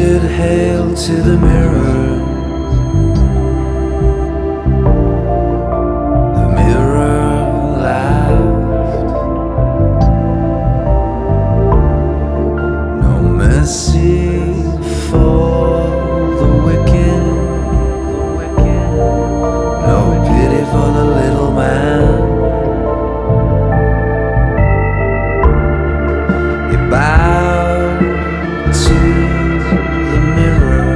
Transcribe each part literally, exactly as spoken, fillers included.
midget hailed to the mirror. The mirror laughed. No mercy for the wicked. No pity for the little man. He bowed to the mirror.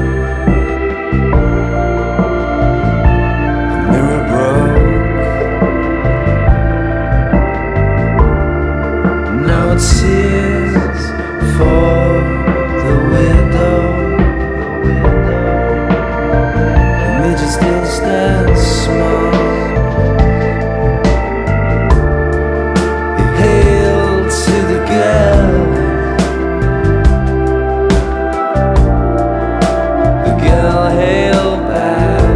The mirror broke. No tears for the widow. The midget still stands small. He hailed to the girl. The girl hailed back.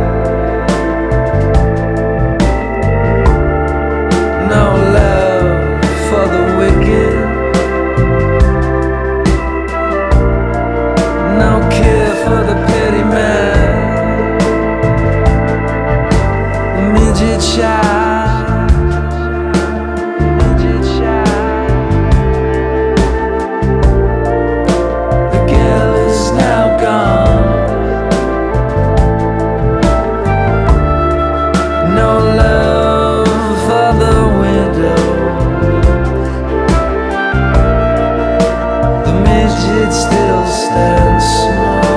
No love for the wicked. No care for the petty man. The midget child. Midget child. The girl is now gone. No love for the widow. The midget still stands small.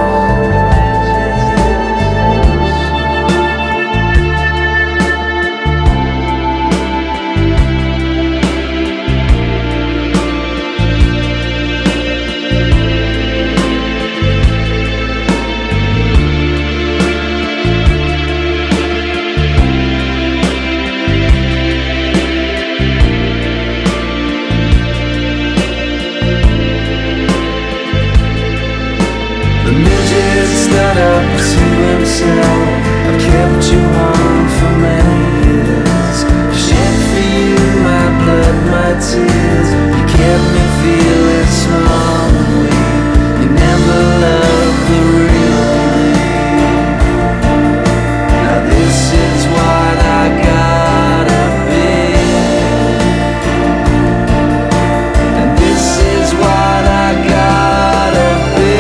The midget stood up to himself. I've kept you on for many years. Shed for you my blood, my tears. You kept me feeling small and weak. You never loved the real me. Now this is what I gotta be. And this is what I gotta be.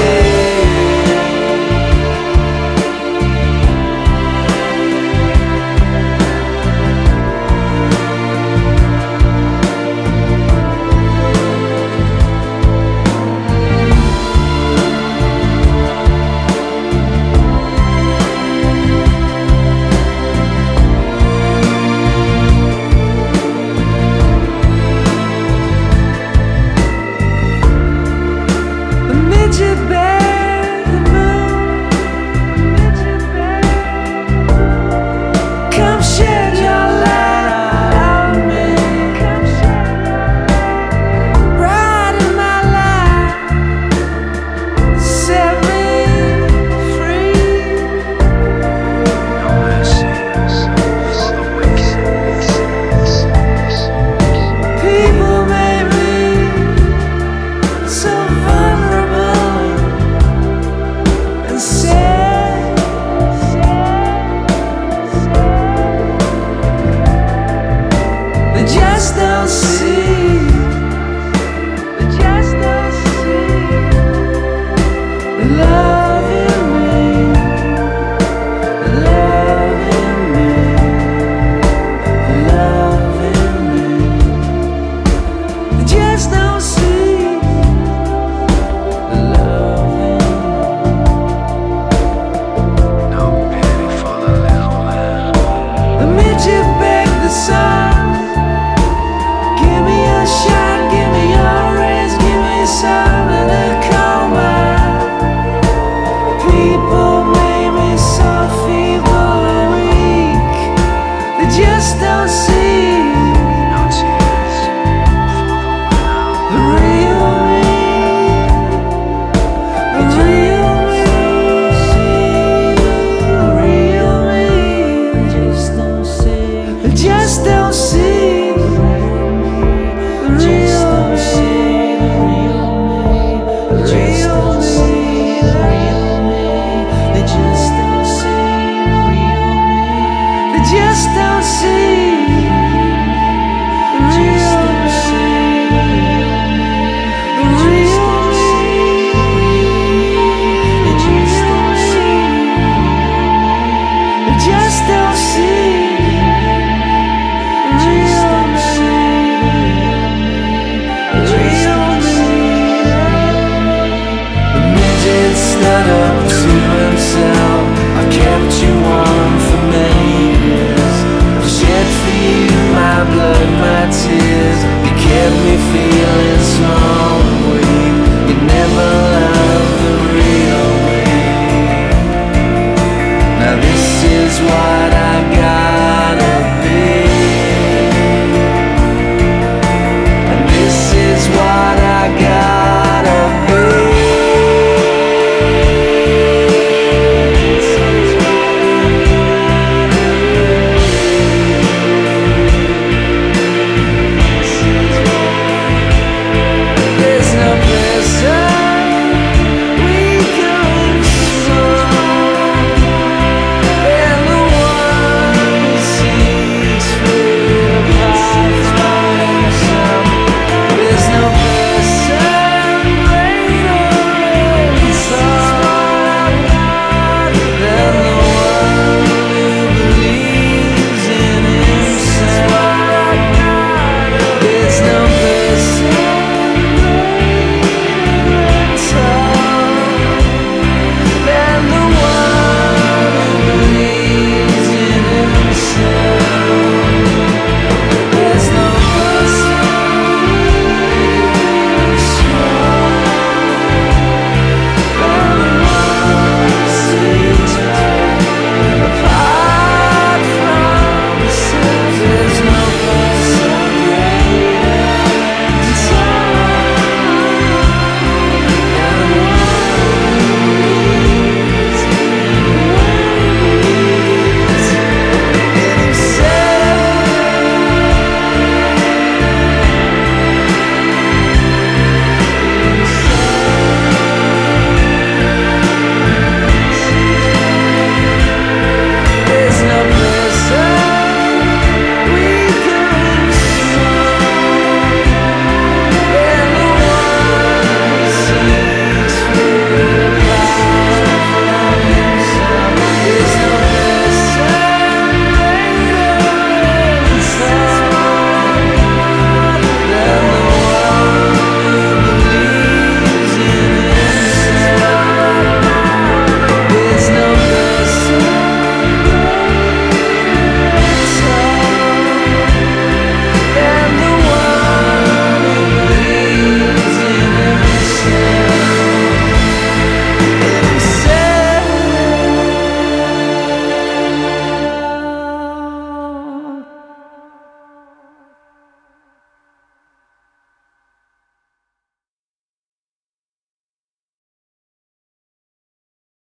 The midget bear the moon. Midget bear. Come shed your light on me. Come shed bright in my life. Set me free. No mercies for the wicked. People made me so vulnerable and sad. They just don't see. They just don't see the love in me. The love in me. The love in me. They just don't see.